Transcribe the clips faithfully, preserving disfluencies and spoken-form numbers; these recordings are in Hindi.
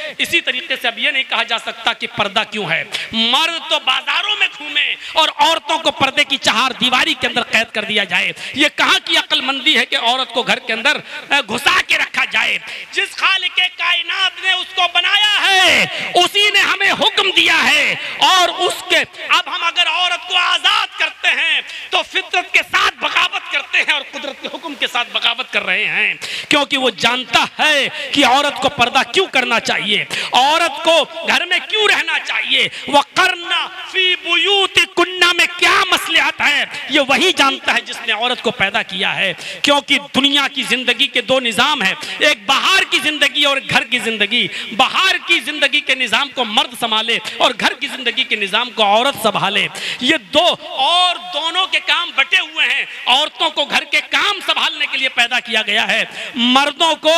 इसी तरीके से अब ये नहीं कहा जा सकता कि पर्दा क्यों है। मर्द तो बाजारों में घूमे और औरतों को पर्दे की चार दीवारी के अंदर कैद कर दिया जाए। ये कहां की अक्लमंदी है कि औरत को घर के अंदर घुसा के रखा जाए। जिस खालिक कायनात ने उसको बनाया है उसी ने हमें हुक्म दिया है, और उसके अब हम अगर औरत को आजाद करते हैं तो फितरत के साथ बगावत करते हैं और कुदरत के हुक्म के साथ बगावत कर रहे हैं, क्योंकि वो जानता है कि औरत को पर्दा क्यों करना चाहिए, औरत को घर में क्यों रहना चाहिए। वक़रना फी बुयूतिकुन्ना में क्या मसलहत है, ये वही जानता है जिसने औरत को पैदा किया है। क्योंकि दुनिया की जिंदगी के दो निजाम है, एक बाहर की जिंदगी और घर की जिंदगी। बाहर की जिंदगी के निजाम को मर्द संभाले और घर की जिंदगी के निजाम को औरत संभाले। ये दो और दोनों के काम बटे हुए हैं। औरतों को घर के काम संभालने के लिए पैदा किया गया है, मर्दों को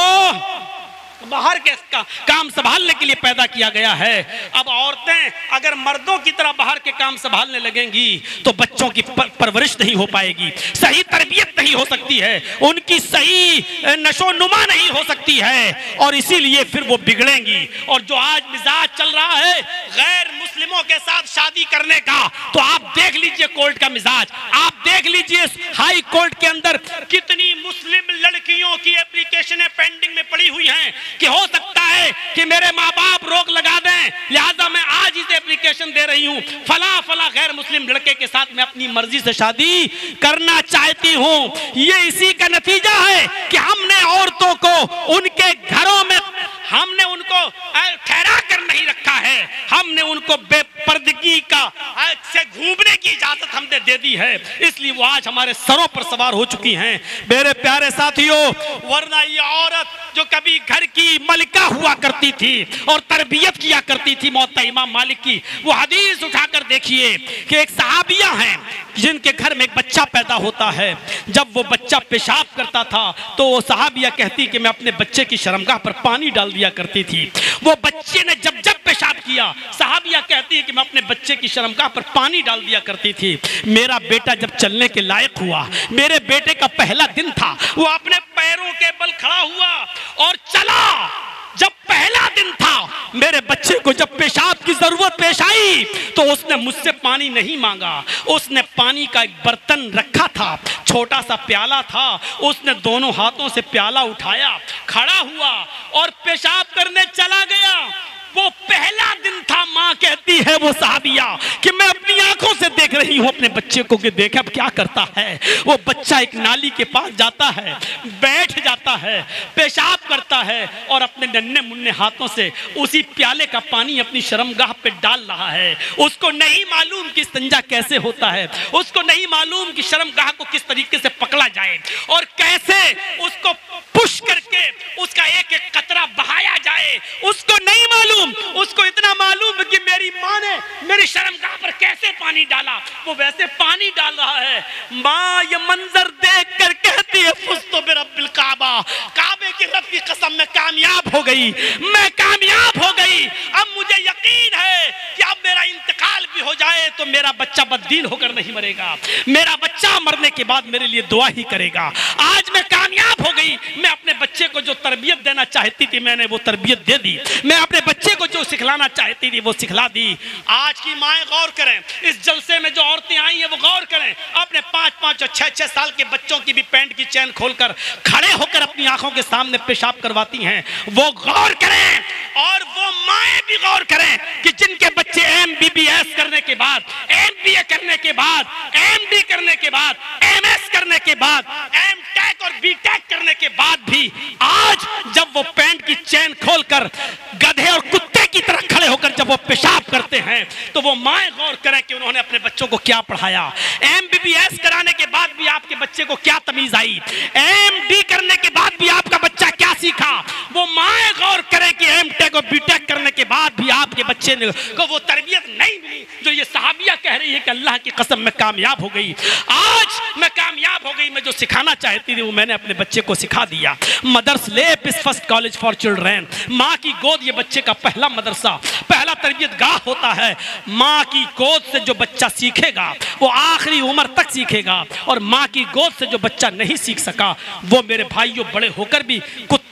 बाहर के का, काम संभालने के लिए पैदा किया गया है। अब औरतें अगर मर्दों की तरह बाहर के काम संभालने लगेंगी तो बच्चों की पर, परवरिश नहीं हो पाएगी, सही तरबियत नहीं हो सकती है, उनकी सही नशो नुमा नहीं हो सकती है, और इसीलिए फिर वो बिगड़ेंगी। और जो आज मिजाज चल रहा है गैर मुस्लिमों के साथ शादी करने का, तो आप देख लीजिए कोर्ट का मिजाज, आप देख लीजिए हाई कोर्ट के अंदर कितनी मुस्लिम लड़कियों की एप्लीकेशनें पेंडिंग में पड़ी हुई हैं कि हो सकता है कि मेरे माँ बाप रोक लगा दें, लिहाजा मैं आज इस एप्लीकेशन दे रही हूँ, फला फला गैर मुस्लिम लड़के के साथ मैं अपनी मर्जी से शादी करना चाहती हूँ। ये इसी का नतीजा है कि हमने औरतों को उनके घरों में हमने उनको ठहरा कर नहीं रखा है, हमने उनको बेपर्दगी का से घूमने की इजाजत हमने दे दी है, इसलिए वो आज हमारे सरों पर सवार हो चुकी हैं। मेरे प्यारे साथियों, वरना ये औरत जो कभी घर की मलिका हुआ करती थी और तरबियत किया करती थी मौता इमाम मालिक की, वो हदीस उठाकर देखिए कि एक सहाबिया हैं जिनके घर में एक बच्चा पैदा होता है। जब वो बच्चा पेशाब करता था तो वो सहाबिया कहती कि मैं अपने बच्चे की शर्मगाह पर पानी डाल दिया करती थी। वो बच्चे ने जब जब पेशाब किया, सहाबिया कहती है कि मैं अपने बच्चे की शर्मगाह पर पानी डाल दिया करती थी। मेरा बेटा जब चलने के लायक हुआ, मेरे बेटे का पहला दिन था, वो अपने पैरों के बल खड़ा हुआ और चला। जब पहला दिन था, मेरे बच्चे को जब पेशाब की जरूरत पेश आई तो उसने मुझसे पानी नहीं मांगा, उसने पानी का एक बर्तन रखा था, छोटा सा प्याला था, उसने दोनों हाथों से प्याला उठाया, खड़ा हुआ और पेशाब करने चला गया। वो पहला दिन था। माँ कहती है वो सहाबिया कि मैं अपनी आंखों से देख रही हूँ अपने बच्चे को कि देख अब क्या करता है। वो बच्चा एक नाली के पास जाता है, बैठ जाता है, पेशाब करता है और अपने नन्हे मुन्ने हाथों से उसी प्याले का पानी अपनी शर्मगाह पे डाल रहा है। उसको नहीं मालूम कि संजा कैसे होता है, उसको नहीं मालूम कि शर्मगाह को किस तरीके से पकड़ा जाए और कैसे उसको पुश करके उसका एक एक कतरा बहाया जाए। उसको नहीं मालूम, उसको इतना मालूम है कि मेरी माँ ने मेरी शर्मगाह पर कैसे पानी डाला, वो वैसे पानी डाल रहा है। माँ ये मंजर देख कर कहती है फुस्तु बिरब्बिल काबा, काबे की रब की कसम मैं कामयाब हो गई, मैं कामयाब हो गई। अब मुझे यकीन है कि अब मेरा इंतकाल भी हो जाए तो मेरा बच्चा बददीन होकर नहीं मरेगा, मेरा बच्चा मरने के बाद मेरे लिए दुआ ही करेगा। आज मैं कामयाब हो गई, मैं अपने बच्चे को जो तरबियत देना चाहती थी मैंने वो तरबियत दे दी, मैं अपने बच्चे को जो सिखलाना चाहती थी वो सिखला दी। आज की माएं गौर करें, इस जलसे में जो औरतें आई हैं वो गौर करें, अपने पाँच पाँच और छः छः साल के बच्चों की भी पैंट की चैन खोलकर खड़े होकर अपनी आंखों के सामने पेशाब करवाती हैं। वो गौर करें और वो माएं भी गौर करें कि जिनके बच्चे एम बी बी एस करने के बाद, एम बी ए करने के बाद, एम डी करने के बाद, एम एस करने के बाद, एम टेक और बी टेक करने के बाद भी आज जब वो पैंट की चैन खोलकर गधे और कुत्ते की तरह खड़े होकर जब वो पेशाब करते हैं तो वो माएं गौर करें कि उन्होंने अपने बच्चों को क्या पढ़ाया। एम बी बी एस कराने के बाद भी आपके बच्चे को क्या तमीज आई, एम डी करने के बाद भी आपका बच्चा क्या सीखा। वो माएं गौर करें कि एम टेक और बी टेक करने के बाद भी आपके बच्चे ने को वो तरबियत नहीं मिली जो ये सहाबिया कह रही है कि अल्लाह की कसम मैं कामयाब हो गई, आज मैं कामयाब हो गई, मैं जो सिखाना चाहती थी वो मैंने अपने बच्चे को सिखा दिया। Mother's lap is first college for children, माँ की गोद ये बच्चे का पहला मदरसा, पहला तरबियत गाह होता है। माँ की गोद से जो बच्चा सीखेगा वो आखिरी उम्र तक सीखेगा, और माँ की गोद से जो बच्चा नहीं सीख सका वो मेरे भाइयों बड़े होकर भी कुत्तों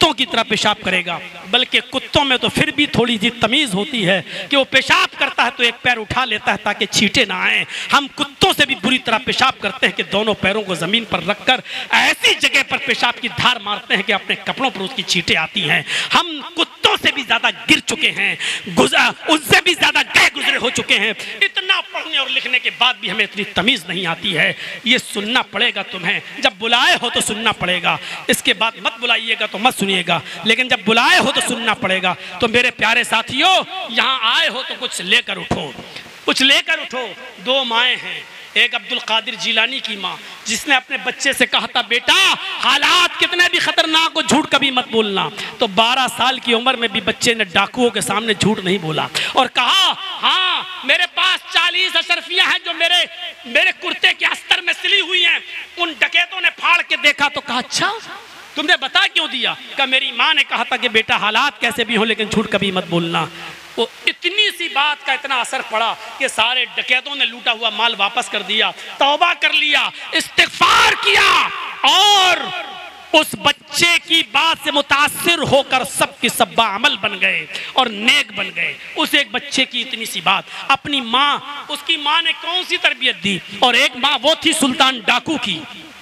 कुत्तों की तरह पेशाब करेगा, बल्कि कुत्तों में तो फिर भी थोड़ी सी तमीज़ होती है कि वो पेशाब करता है तो एक पैर उठा लेता है ताकि छींटे ना आए। हम कुत्तों से भी बुरी तरह पेशाब करते हैं कि दोनों पैरों को ज़मीन पर रखकर ऐसी जगह पर पेशाब की धार मारते हैं कि अपने कपड़ों पर उसकी छींटे आती हैं। हम कुत्तों से भी ज़्यादा गिर चुके हैं, उनसे भी ज़्यादा गए गुजरे हो चुके हैं। इतना पढ़ने और लिखने के बाद भी हमें इतनी तमीज़ नहीं आती है। ये सुनना पड़ेगा तुम्हें, जब बुलाए हो तो सुनना पड़ेगा, इसके बाद मत बुलाइएगा तो मत सुनिएगा, लेकिन जब बुलाए हो तो सुनना पड़ेगा। तो मेरे प्यारे साथियों, यहाँ आए हो तो कुछ लेकर उठो, कुछ लेकर उठो। दो माएँ हैं, एक अब्दुल कादिर जिलानी की माँ जिसने अपने बच्चे से कहा था बेटा हालात कितने भी खतरनाक हो झूठ कभी मत बोलना, तो बारह साल की उम्र में भी बच्चे ने डाकुओं के सामने झूठ नहीं बोला और कहा हाँ मेरे पास चालीस अशरफियां हैं जो मेरे मेरे कुर्ते के अस्तर में सिली हुई हैं। उन डकैतों ने फाड़ के देखा तो कहा अच्छा तुमने बता क्यों दिया? कहा मेरी माँ ने कहा था कि बेटा हालात कैसे भी हो लेकिन झूठ कभी मत बोलना। वो इतनी सी बात का इतना असर पड़ा कि सारे डकैतों ने लूटा हुआ माल वापस कर दिया, तौबा कर लिया, इस्तिग़फ़ार किया और उस बच्चे की बात से मुतासिर होकर सब के सब बाअमल बन गए और नेक बन गए। उस एक बच्चे की इतनी सी बात, अपनी माँ, उसकी माँ ने कौन सी तरबियत दी। और एक माँ वो थी सुल्तान डाकू की।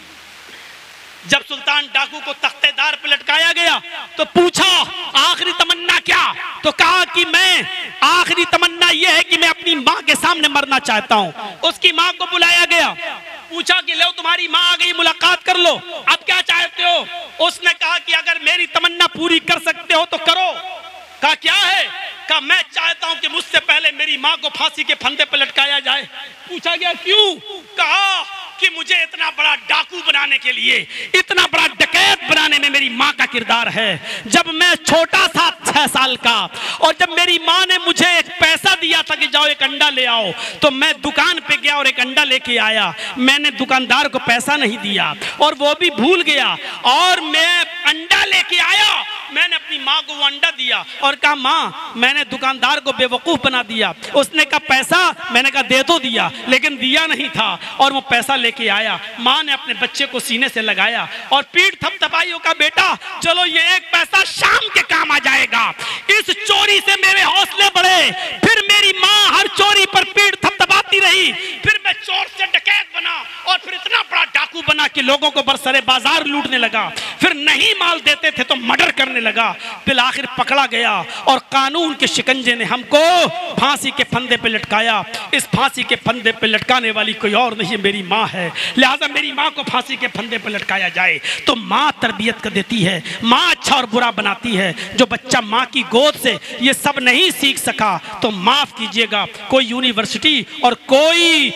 जब सुल्तान डाकू को तख्तेदार पे लटकाया गया तो पूछा आखिरी तमन्ना क्या? तो कहा कि मैं आखिरी तमन्ना यह है कि मैं अपनी माँ के सामने मरना चाहता हूँ। उसकी माँ को बुलाया गया, पूछा कि लो तुम्हारी माँ आ गई, मुलाकात कर लो, अब क्या चाहते हो? उसने कहा कि अगर मेरी तमन्ना पूरी कर सकते हो तो करो। कहा क्या है? कहा मैं चाहता हूं कि मुझसे पहले मेरी माँ को फांसी के फंदे पर लटकाया जाए। पूछा गया क्यों? कहा कि मुझे इतना बड़ा डाकू बनाने के लिए, इतना बड़ा डकैत बनाने में मेरी माँ का किरदार है। जब मैं छोटा था छह साल का और जब मेरी माँ ने मुझे एक पैसा दिया था कि जाओ एक अंडा ले आओ, तो मैं दुकान पे गया और एक अंडा लेके आया। मैंने दुकानदार को पैसा नहीं दिया और वो भी भूल गया और मैं अंडा लेके आया। मैंने अपनी माँ को वो अंडा दिया और कहा माँ मैंने दुकानदार को बेवकूफ़ बना दिया। उसने कहा पैसा, मैंने कहा दे तो दिया, लेकिन दिया नहीं था और वो पैसा लेके आया। माँ ने अपने बच्चे को सीने से लगाया और पीठ थपथपाई हो, कहा बेटा चलो ये एक पैसा शाम के काम आ जाएगा। इस चोरी से मेरे हौसले बढ़े, फिर मेरी माँ हर चोरी पर पीठ थपथपाती रही, फिर मैं चोर से डकैत बना और फिर इतना बड़ा डाकू बना कि लोगों को बरसरे बाजार लूटने लगा। फिर नहीं माल देते थे तो मर्डर करने लगा। फिर आखिर पकड़ा गया और कानून के शिकंजे ने हमको फांसी के फंदे पे लटकाया। इस फांसी के फंदे पे लटकाने वाली कोई और नहीं, मेरी माँ है। लिहाजा मेरी माँ को फांसी के फंदे पे लटकाया जाए। तो माँ तरबियत कर देती है, माँ अच्छा और बुरा बनाती है। जो बच्चा माँ की गोद से ये सब नहीं सीख सका तो माफ कीजिएगा, कोई यूनिवर्सिटी और कोई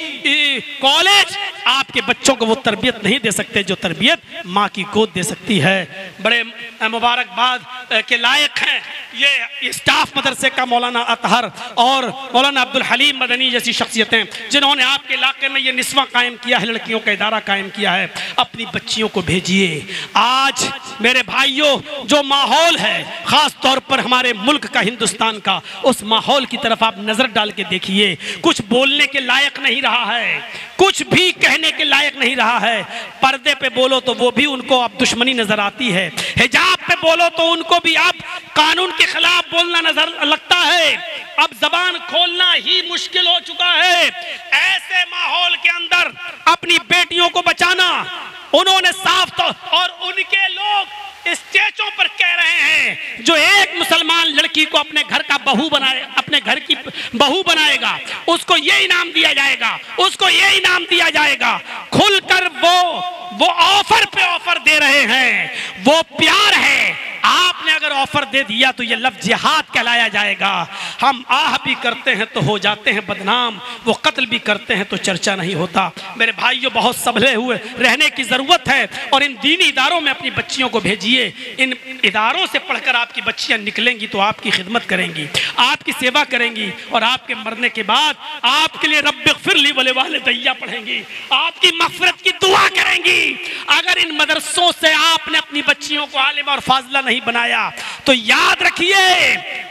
कॉलेज आपके बच्चों को वो तरबियत नहीं दे सकते जो तरबियत माँ की गोद दे सकती है। बड़े मुबारकबाद के लायक हैं ये स्टाफ मदरसे का मौलाना अतहर और मौलाना अब्दुल हलीम मदनी जैसी शख्सियतें, जिन्होंने आपके इलाके में ये निस्वा कायम किया है, लड़कियों का इदारा कायम किया है। अपनी बच्चियों को भेजिए। आज मेरे भाइयों जो माहौल है ख़ास तौर पर हमारे मुल्क का, हिंदुस्तान का, उस माहौल की तरफ आप नज़र डाल के देखिए। कुछ बोलने के लायक नहीं रहा है, कुछ भी कहने के लायक नहीं रहा है। पर्दे पे बोलो तो वो भी उनको अब दुश्मनी नजर आती है, हिजाब पे बोलो तो उनको भी अब कानून के खिलाफ बोलना नजर लगता है। अब जबान खोलना ही मुश्किल हो चुका है। ऐसे माहौल के अंदर अपनी बेटियों को बचाना, उन्होंने साफ तो और उनके लोग स्टेजों पर कह रहे हैं जो एक मुसलमान लड़की को अपने घर का बहू बनाए, अपने घर की बहू बनाएगा उसको ये इनाम दिया जाएगा, उसको ये इनाम दिया जाएगा। खुलकर वो वो ऑफर पे ऑफर दे रहे हैं, वो प्यार है। आपने अगर ऑफर दे दिया तो ये लफ्ज़ जिहाद कहलाया जाएगा। हम आह भी करते हैं तो हो जाते हैं बदनाम, वो कत्ल भी करते हैं तो चर्चा नहीं होता। मेरे भाइयों बहुत संभले हुए रहने की ज़रूरत है और इन दीनी इदारों में अपनी बच्चियों को भेजिए। इन इदारों से पढ़कर आपकी बच्चियां निकलेंगी तो आपकी खिदमत करेंगी, आपकी सेवा करेंगी और आपके मरने के बाद आपके लिए रब्बिग़फ़िरली व लिवालिदैया पढ़ेंगी, आपकी मग़फ़िरत की दुआ करेंगी। अगर इन मदरसों से आपने अपनी बच्चियों को आलिमा और फाज़िला नहीं बनाया तो याद रखिए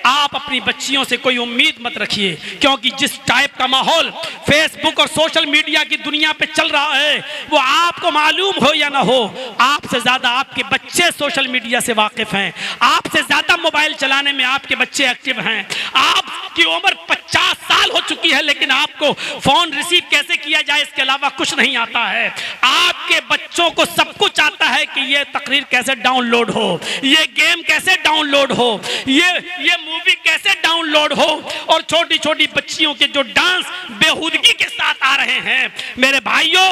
आप अपनी बच्चियों से कोई उम्मीद मत रखिए, क्योंकि जिस टाइप का माहौल फेसबुक और सोशल मीडिया की दुनिया पे चल रहा है वो आपको मालूम हो या ना हो, आपसे ज्यादा आपके बच्चे सोशल मीडिया से वाकिफ हैं, आपसे ज्यादा मोबाइल चलाने में आपके बच्चे एक्टिव हैं। आपकी उम्र पचास साल हो चुकी है लेकिन आपको फोन रिसीव कैसे किया जाए इसके अलावा कुछ नहीं आता है। आपके बच्चों को सब कुछ आता है कि ये तकरीर कैसे डाउनलोड हो, ये गेम कैसे डाउनलोड हो, ये ये मूवी कैसे डाउनलोड हो, और छोटी छोटी बच्चियों के जो डांस बेहूदगी के साथ आ रहे हैं मेरे भाइयों,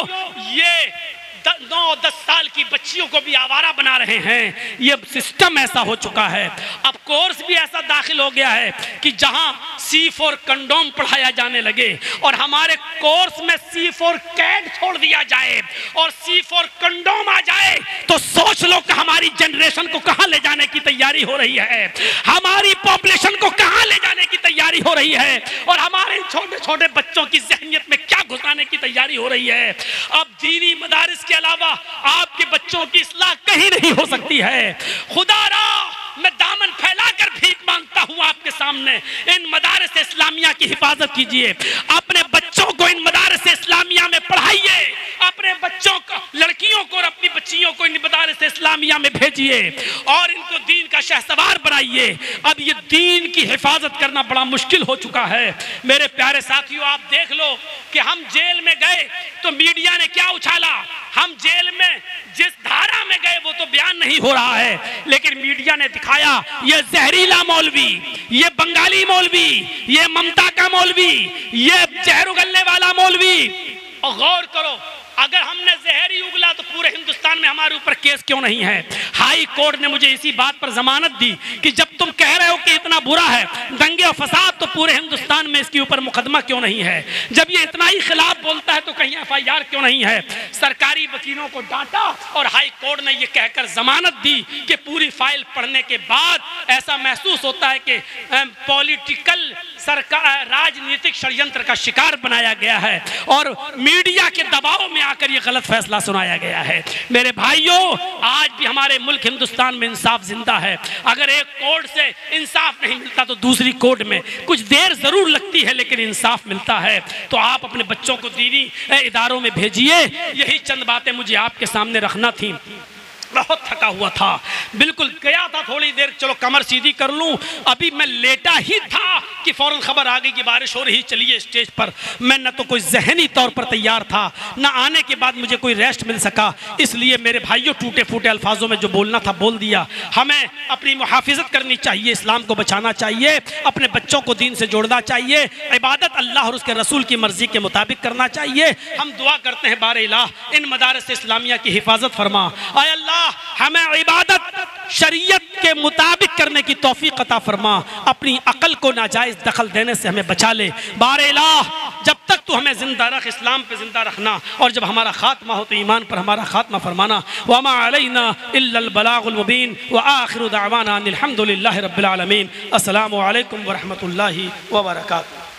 ये नौ दस साल की बच्चियों को भी आवारा बना रहे हैं। ये सिस्टम ऐसा हो चुका है। अब कोर्स भी ऐसा दाखिल हो गया है कि जहां सी फोर कंडोम पढ़ाया जाने लगे और हमारे कोर्स में सी फोर कैड छोड़ दिया जाए और सी फोर कंडोम आ जाए तो सोच लो कि हमारी जनरेशन को कहां ले जाने की तैयारी हो रही है, हमारी पॉपुलेशन को कहां ले जाने की तैयारी हो रही है, और हमारे छोटे छोटे बच्चों की जहनियत में क्या घुसाने की तैयारी हो रही है। अब दीनी मदारिस के अलावा आपके बच्चों की इस्लाह कहीं नहीं हो सकती है। खुदारा मैं दामन फैलाकर भीख मांगता हूं आपके सामने, इन मदारिस इस्लामिया की हिफाजत कीजिए, अपने बच्चों को इन मदारिस इस्लामिया में पढ़ाइए, अपने बच्चों को, लड़कियों को और अपनी बच्चियों को इन मदारिस इस्लामिया में भेजिए और इनको दीन का शहसवार बनाइए। अब ये दीन की हिफाजत करना बड़ा मुश्किल हो चुका है मेरे प्यारे साथियों। आप देख लो कि हम जेल में गए तो मीडिया ने क्या उछाला, हम जेल में जिस धारा में गए वो तो बयान नहीं हो रहा है, लेकिन मीडिया ने दिखाया ये जहरीला मौलवी, ये बंगाली मौलवी, ये ममता का मौलवी, ये जहर उगलने वाला मौलवी। और गौर करो, अगर हमने जहर ही उगला तो पूरे हिंदुस्तान में हमारे ऊपर केस क्यों नहीं है। हाई कोर्ट ने मुझे इसी बात पर जमानत दी कि जब तुम कह रहे हो कि इतना बुरा है दंगे और फसाद, तो पूरे हिंदुस्तान में इसके ऊपर मुकदमा क्यों नहीं है। जब ये इतना ही खिलाफ बोलता है तो कहीं एफ आई आर क्यों नहीं है। सरकारी वकीलों को डांटा और हाई कोर्ट ने यह कहकर जमानत दी कि पूरी फाइल पढ़ने के बाद ऐसा महसूस होता है कि पॉलिटिकल सरकार राजनीतिक षड्यंत्र का शिकार बनाया गया है और मीडिया के दबाव में आकर ये गलत फैसला सुनाया गया है। मेरे भाइयों, आज भी हमारे मुल्क हिंदुस्तान में इंसाफ जिंदा है। अगर एक कोर्ट से इंसाफ नहीं मिलता तो दूसरी कोर्ट में कुछ देर जरूर लगती है लेकिन इंसाफ मिलता है। तो आप अपने बच्चों को दीनी इदारों में भेजिए। यही चंद बातें मुझे आपके सामने रखना थी। बहुत थका हुआ था, बिल्कुल गया था थोड़ी देर, चलो कमर सीधी कर लूं। अभी मैं लेटा ही था कि फौरन खबर आ गई कि बारिश हो रही, चलिए स्टेज पर। मैं न तो कोई जहनी तौर पर तैयार था, न आने के बाद मुझे कोई रेस्ट मिल सका, इसलिए मेरे भाइयों टूटे फूटे अल्फाजों में जो बोलना था बोल दिया। हमें अपनी मुहाफिजत करनी चाहिए, इस्लाम को बचाना चाहिए, अपने बच्चों को दीन से जोड़ना चाहिए, इबादत अल्लाह और उसके रसूल की मर्जी के मुताबिक करना चाहिए। हम दुआ करते हैं बारे इलाह इन मदारिस इस्लामिया की हिफाजत फरमा। आय अल्लाह हमें इबादत शरीयत के मुताबिक करने की तौफीक अता फरमा, अपनी अकल को नाजायज दखल देने से हमें बचा ले। बारे इलाह जब तक तू हमें जिंदा रख, इस्लाम पे जिंदा रखना, और जब हमारा खात्मा हो तो ईमान पर हमारा खात्मा फरमाना। वमा अलैना इल्लल बलागुल मुबीन व आखिरु दावाना अनिल हम्दुलिल्लाहि रब्बिल आलमीन। अस्सलामु अलैकुम व रहमतुल्लाहि व बरकातुहू।